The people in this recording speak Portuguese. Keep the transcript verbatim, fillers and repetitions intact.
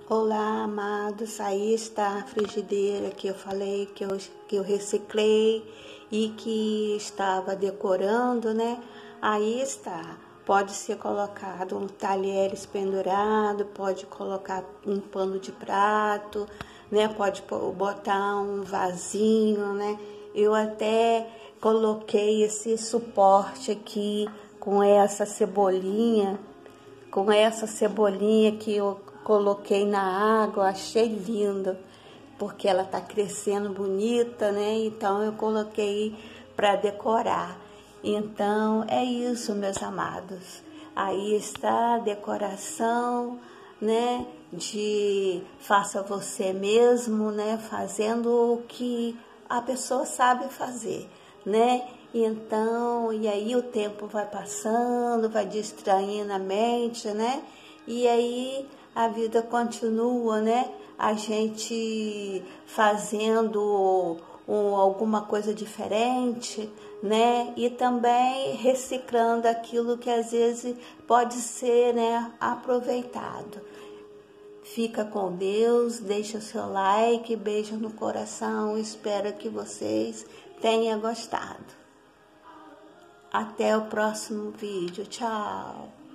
Olá, amados, aí está a frigideira que eu falei que eu, que eu reciclei e que estava decorando, né? Aí está, pode ser colocado um talheres pendurado, pode colocar um pano de prato, né? Pode botar um vasinho, né? Eu até coloquei esse suporte aqui com essa cebolinha, com essa cebolinha que eu coloquei na água, achei linda, porque ela tá crescendo bonita, né? Então eu coloquei para decorar. Então é isso, meus amados. Aí está a decoração, né? De faça você mesmo, né? Fazendo o que a pessoa sabe fazer, né? Então, e aí o tempo vai passando, vai distraindo a mente, né? E aí a vida continua, né? A gente fazendo um, alguma coisa diferente, né? E também reciclando aquilo que às vezes pode ser, né, aproveitado. Fica com Deus, deixa o seu like, beijo no coração, espero que vocês tenham gostado. Até o próximo vídeo, tchau!